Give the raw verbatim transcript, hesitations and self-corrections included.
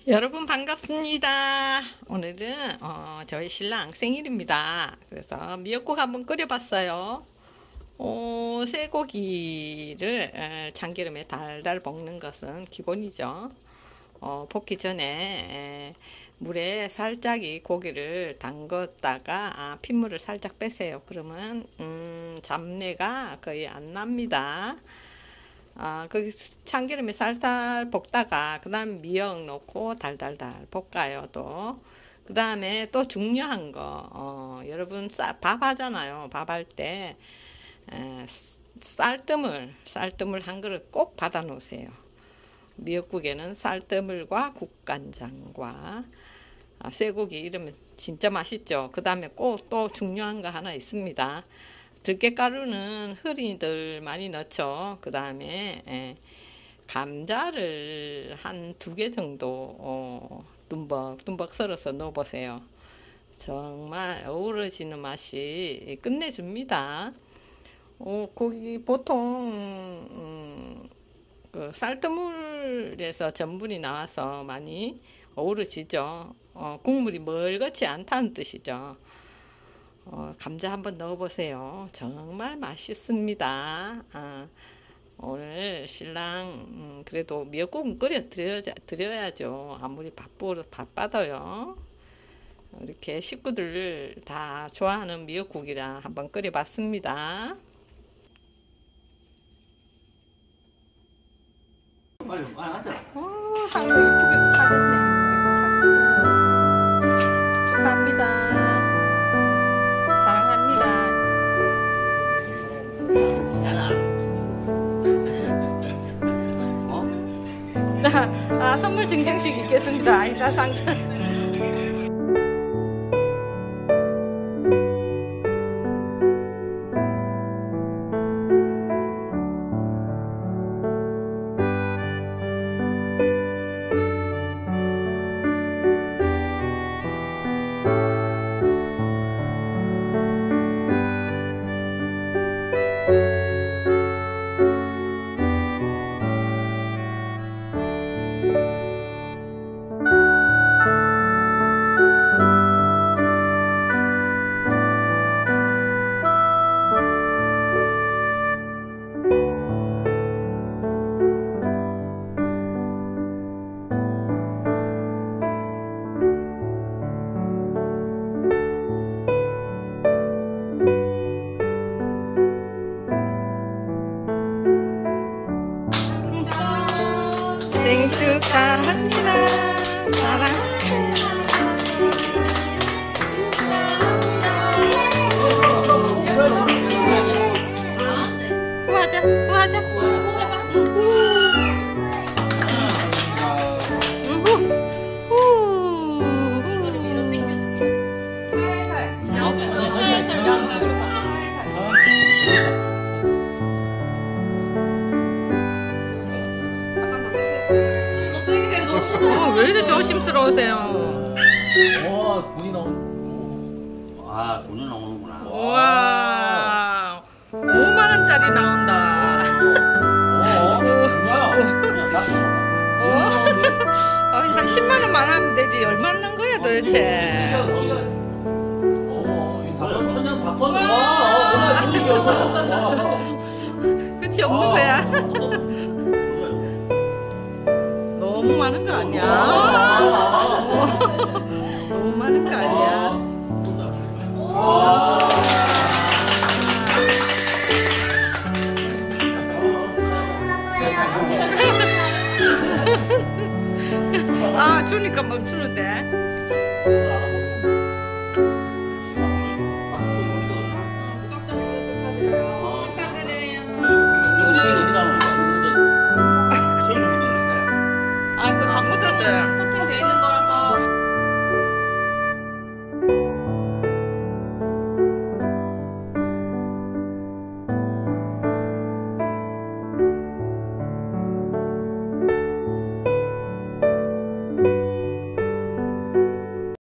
여러분 반갑습니다. 오늘은 어, 저희 신랑 생일입니다. 그래서 미역국 한번 끓여봤어요. 어, 쇠고기를 에, 참기름에 달달 볶는 것은 기본이죠. 어, 볶기 전에 에, 물에 살짝 이 고기를 담갔다가 아, 핏물을 살짝 빼세요. 그러면 음, 잡내가 거의 안 납니다. 아, 그 참기름에 살살 볶다가 그 다음에 미역 넣고 달달달 볶아요. 또 그 다음에 또 중요한 거 어, 여러분 쌀, 밥 하잖아요. 밥 할 때 쌀뜨물 쌀뜨물 한 그릇 꼭 받아 놓으세요. 미역국에는 쌀뜨물과 국간장과 아, 쇠고기 이러면 진짜 맛있죠. 그 다음에 꼭 또 중요한 거 하나 있습니다. 들깨가루는 흔히들 많이 넣죠. 그 다음에 예, 감자를 한 두 개 정도 어, 듬벅 듬벅 썰어서 넣어보세요. 정말 어우러지는 맛이 끝내줍니다. 어, 고기 보통 음, 그 쌀뜨물에서 전분이 나와서 많이 어우러지죠. 어, 국물이 멀겋지 않다는 뜻이죠. 어, 감자 한번 넣어보세요. 정말 맛있습니다. 아, 오늘 신랑 음, 그래도 미역국은 끓여 드려, 드려야죠. 아무리 바쁘, 바빠도요. 이렇게 식구들 다 좋아하는 미역국이라 한번 끓여봤습니다. 빨리 앉아. 오, 상도 이쁘게 차렸네. 축하합니다. 아, 선물 증정식 있겠습니다. 이따 상장. 생일 축하합니다. 사랑합니다. 후하자, 후하자. 왜 이렇게 조심스러우세요? 오, 돈이 나오는. 아, 돈이 나오는구나. 와, 오만 원짜리 나온다. 어, 어, 한 십만 원만 하면 되지. 얼마 넣은 거야 도대체? 어, 닭건 천장 닭건. 와, 오늘 돈이 얼마? 그치, 없는 거야. 너무 많은 거 아니야? 너무 많은 거 아니야? 아, 주니까 멈추는데.